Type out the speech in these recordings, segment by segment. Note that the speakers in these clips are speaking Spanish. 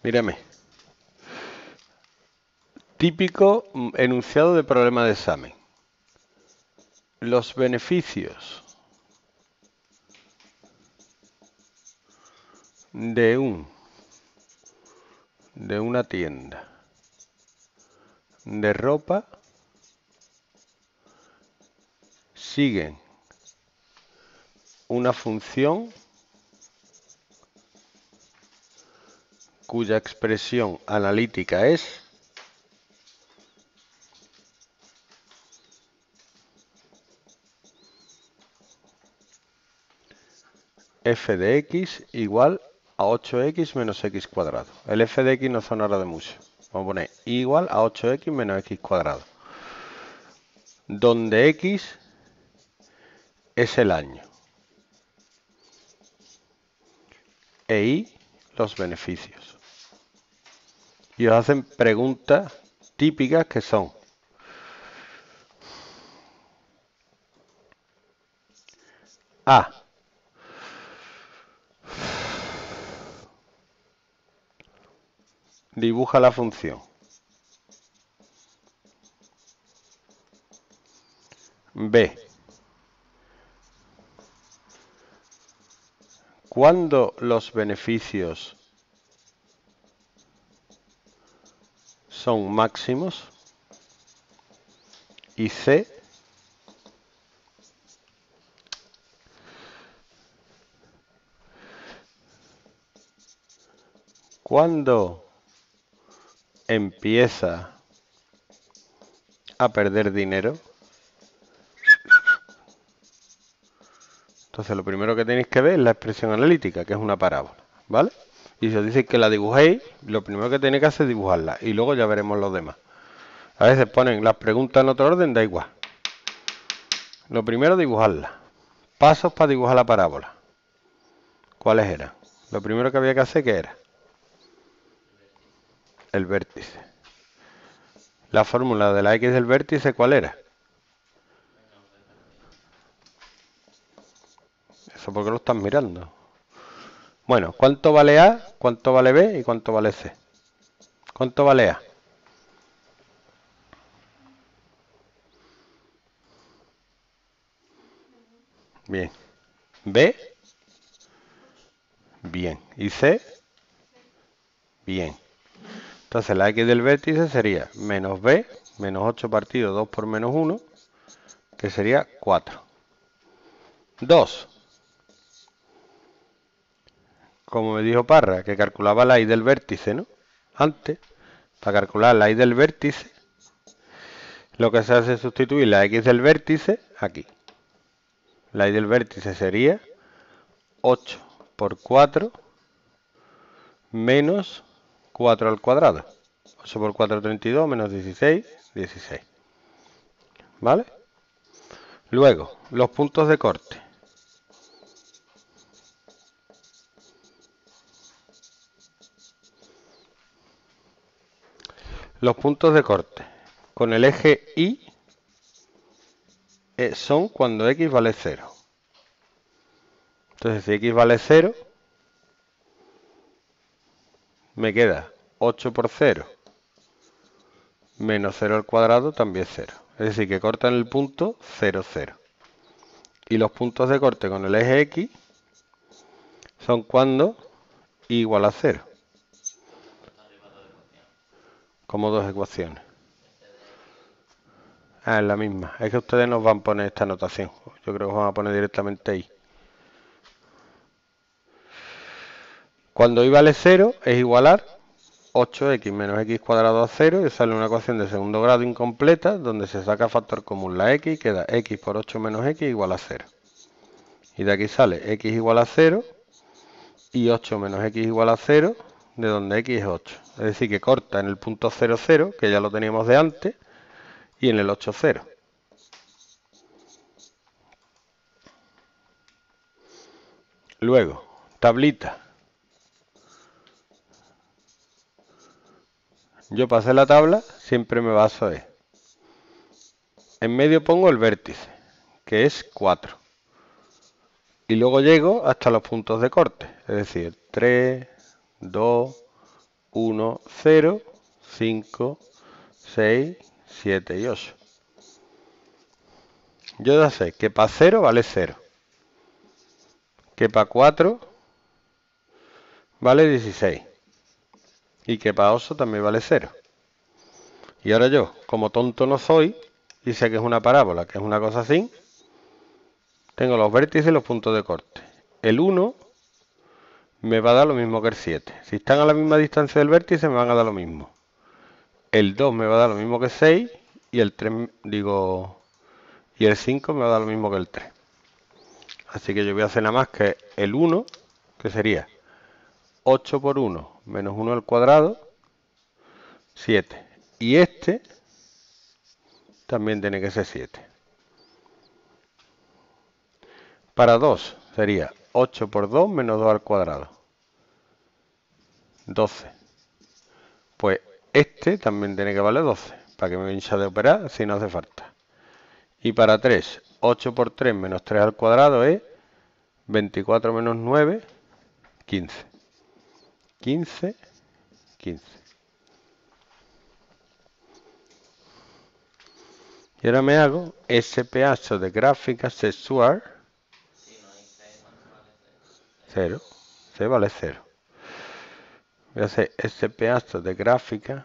Mírame. Típico enunciado de problema de examen. Los beneficios de una tienda de ropa siguen una función cuya expresión analítica es f de x igual a 8x menos x cuadrado. El f de x no sonará de mucho. Vamos a poner y igual a 8x menos x cuadrado. Donde x es el año. E y los beneficios. Y os hacen preguntas típicas que son: A. Dibuja la función. B. ¿Cuándo los beneficios son máximos? Y C. ¿Cuándo empieza a perder dinero? Entonces lo primero que tenéis que ver es la expresión analítica, que es una parábola, ¿vale? Y si os dicen que la dibujéis, lo primero que tenéis que hacer es dibujarla y luego ya veremos los demás. A veces ponen las preguntas en otro orden, da igual. Lo primero, dibujarla. Pasos para dibujar la parábola. ¿Cuáles eran? Lo primero que había que hacer, ¿qué era? El vértice. La fórmula de la x del vértice, ¿cuál era? Eso porque lo estás mirando. Bueno, ¿cuánto vale A? ¿Cuánto vale B? ¿Y cuánto vale C? ¿Cuánto vale A? Bien. B. Bien. ¿Y C? Bien. Entonces la x del vértice sería menos B, menos 8 partido 2 por menos 1, que sería 4. 2. Como me dijo Parra, que calculaba la y del vértice, ¿no? Antes, para calcular la y del vértice, lo que se hace es sustituir la x del vértice aquí. La y del vértice sería 8 por 4 menos 4 al cuadrado. 8 por 4, 32, menos 16, 16. ¿Vale? Luego, los puntos de corte. Los puntos de corte con el eje Y son cuando x vale 0. Entonces, si x vale 0, me queda 8 por 0 menos 0 al cuadrado, también 0. Es decir, que cortan el punto 0, 0. Y los puntos de corte con el eje X son cuando y igual a 0. Como dos ecuaciones. Ah, es la misma. Es que ustedes nos van a poner esta notación. Yo creo que van a poner directamente ahí. Cuando y vale 0 es igualar 8x menos x cuadrado a 0 y sale una ecuación de segundo grado incompleta donde se saca factor común la x y queda x por 8 menos x igual a 0. Y de aquí sale x igual a 0 y 8 menos x igual a 0, de donde x es 8. Es decir, que corta en el punto 0, 0, que ya lo teníamos de antes, y en el 8, 0. Luego, tablita. Yo para hacer la tabla siempre me baso en. En medio pongo el vértice, que es 4. Y luego llego hasta los puntos de corte, es decir, 3, 2, 1, 0, 5, 6, 7 y 8. Yo ya sé que para 0 vale 0. Que para 4 vale 16. Y que para 8 también vale 0. Y ahora yo, como tonto no soy, y sé que es una parábola, que es una cosa así, tengo los vértices y los puntos de corte. El 1 me va a dar lo mismo que el 7. Si están a la misma distancia del vértice me van a dar lo mismo. El 2 me va a dar lo mismo que 6 y el 3, y el 5 me va a dar lo mismo que el 3. Así que yo voy a hacer nada más que el 1, que sería 8 por 1 menos 1 al cuadrado, 7. Y este también tiene que ser 7. Para 2 sería 8 por 2 menos 2 al cuadrado, 12. Pues este también tiene que valer 12, para que me hincha de operar si no hace falta. Y para 3, 8 por 3 menos 3 al cuadrado es 24 menos 9, 15. 15, 15. Y ahora me hago ese pedazo de gráfica sexual. 0. C vale 0. Voy a hacer ese pedazo de gráfica.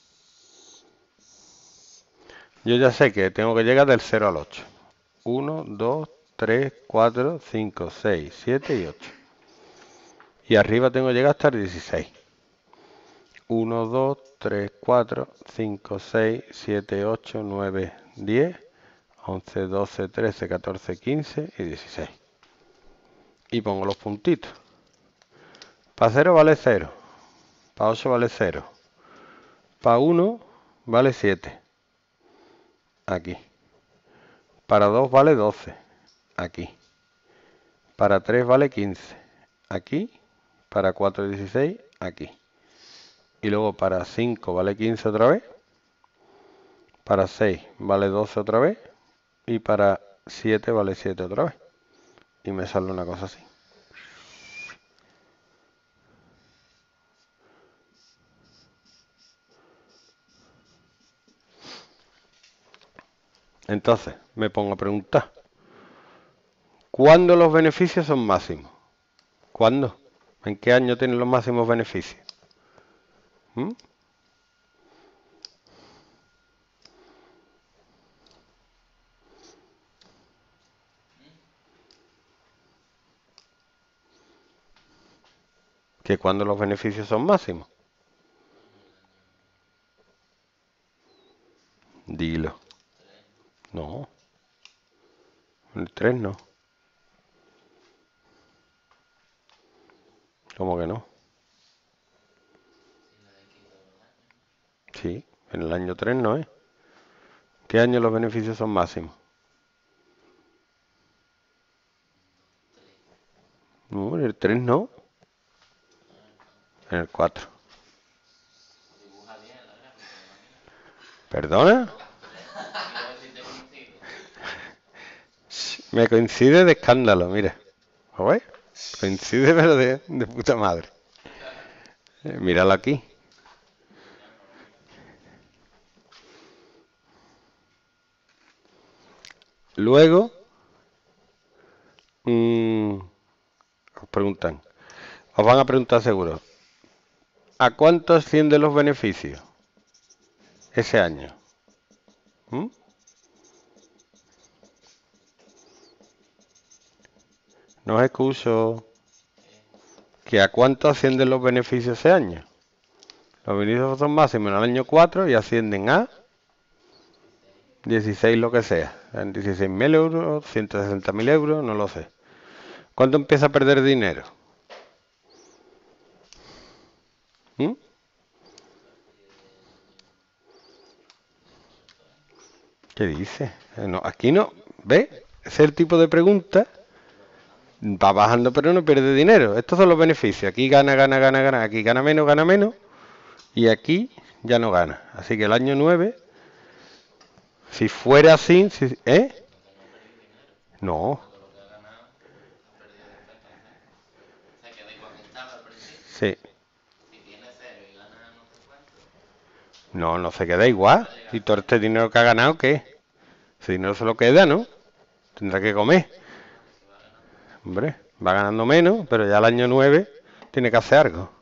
Yo ya sé que tengo que llegar del 0 al 8. 1, 2, 3, 4, 5, 6, 7 y 8. Y arriba tengo que llegar hasta el 16. 1, 2, 3, 4, 5, 6, 7, 8, 9, 10, 11, 12, 13, 14, 15 y 16. Y pongo los puntitos. Para 0 vale 0. Para 8 vale 0. Para 1 vale 7. Aquí. Para 2 vale 12. Aquí. Para 3 vale 15. Aquí. Para 4 16. Aquí. Y luego para 5 vale 15 otra vez. Para 6 vale 12 otra vez. Y para 7 vale 7 otra vez. Y me sale una cosa así. Entonces, me pongo a preguntar. ¿Cuándo los beneficios son máximos? ¿Cuándo? ¿En qué año tienen los máximos beneficios? ¿Mm? ¿Que cuándo los beneficios son máximos? Dilo. No. El 3 no. ¿Cómo que no? Sí, en el año 3 no es. ¿Qué año los beneficios son máximos? No, en el 3 no. En el 4. ¿Perdona? Me coincide de escándalo, mira. ¿Lo ves? Coincide pero de puta madre. Míralo aquí. Luego, os preguntan, os van a preguntar seguro, ¿a cuánto ascienden los beneficios ese año? ¿Mm? No os escucho. ¿Que a cuánto ascienden los beneficios ese año? Los beneficios son máximos en el año 4 y ascienden a 16 lo que sea. En 16.000 euros, 160.000 euros, no lo sé. ¿Cuándo empieza a perder dinero? ¿Mm? ¿Qué dice? No, aquí no. ¿Ves? Ese es el tipo de pregunta. Va bajando pero no pierde dinero. Estos son los beneficios. Aquí gana, gana, gana, gana. Aquí gana menos, gana menos. Y aquí ya no gana. Así que el año 9, si fuera así, ¿eh? No. Sí. No, no se queda igual. ¿Y todo este dinero que ha ganado qué? Ese dinero se lo queda, ¿no? Tendrá que comer. Hombre, va ganando menos, pero ya al año 9 tiene que hacer algo.